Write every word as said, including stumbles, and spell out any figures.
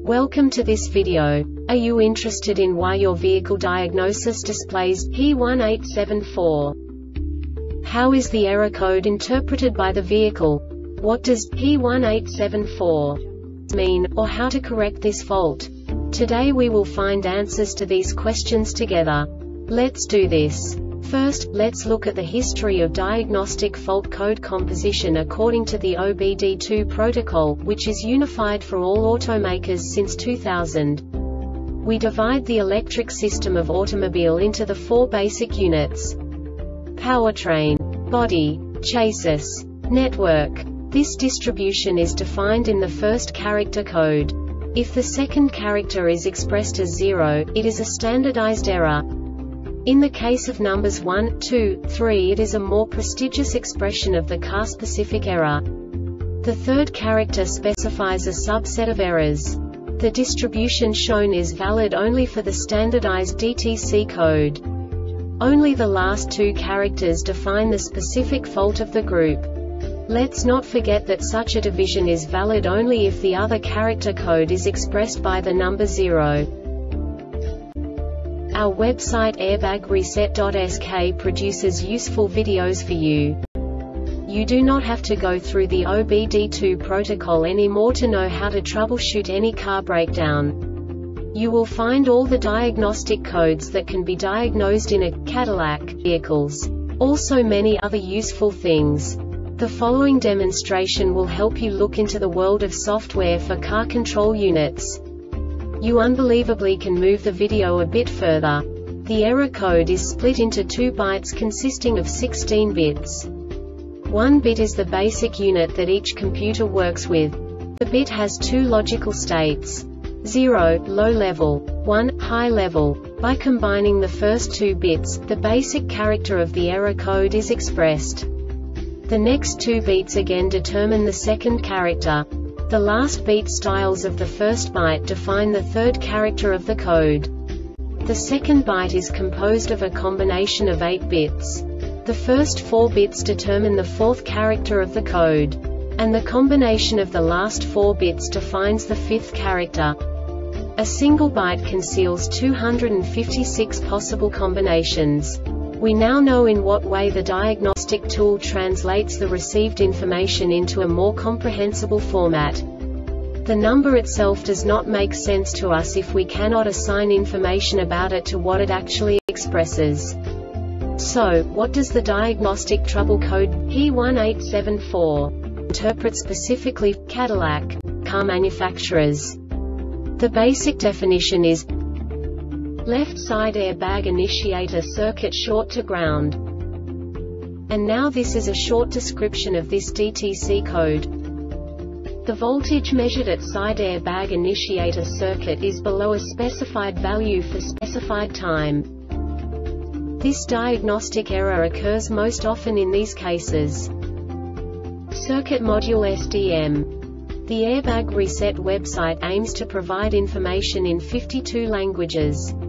Welcome to this video. Are you interested in why your vehicle diagnosis displays P one eight seven four? How is the error code interpreted by the vehicle? What does P one eight seven four mean, or how to correct this fault? Today we will find answers to these questions together. Let's do this. First, let's look at the history of diagnostic fault code composition according to the O B D two protocol, which is unified for all automakers since two thousand. We divide the electric system of automobile into the four basic units: powertrain, body, chassis, network. This distribution is defined in the first character code. If the second character is expressed as zero, it is a standardized error. In the case of numbers one, two, three, it is a more prestigious expression of the car-specific error. The third character specifies a subset of errors. The distribution shown is valid only for the standardized D T C code. Only the last two characters define the specific fault of the group. Let's not forget that such a division is valid only if the other character code is expressed by the number zero. Our website airbag reset dot S K produces useful videos for you. You do not have to go through the O B D two protocol anymore to know how to troubleshoot any car breakdown. You will find all the diagnostic codes that can be diagnosed in a Cadillac vehicles. Also many other useful things. The following demonstration will help you look into the world of software for car control units. You unbelievably can move the video a bit further. The error code is split into two bytes consisting of sixteen bits. One bit is the basic unit that each computer works with. The bit has two logical states: zero, low level, one, high level. By combining the first two bits, the basic character of the error code is expressed. The next two beats again determine the second character. The last beat styles of the first byte define the third character of the code. The second byte is composed of a combination of eight bits. The first four bits determine the fourth character of the code. And the combination of the last four bits defines the fifth character. A single byte conceals two hundred fifty-six possible combinations. We now know in what way the diagnostic tool translates the received information into a more comprehensible format. The number itself does not make sense to us if we cannot assign information about it to what it actually expresses. So, what does the diagnostic trouble code P one eight seven four interpret specifically for Cadillac car manufacturers? The basic definition is left side airbag initiator circuit short to ground. And now this is a short description of this D T C code. The voltage measured at side airbag initiator circuit is below a specified value for specified time. This diagnostic error occurs most often in these cases: circuit module S D M. The Airbag Reset website aims to provide information in fifty-two languages.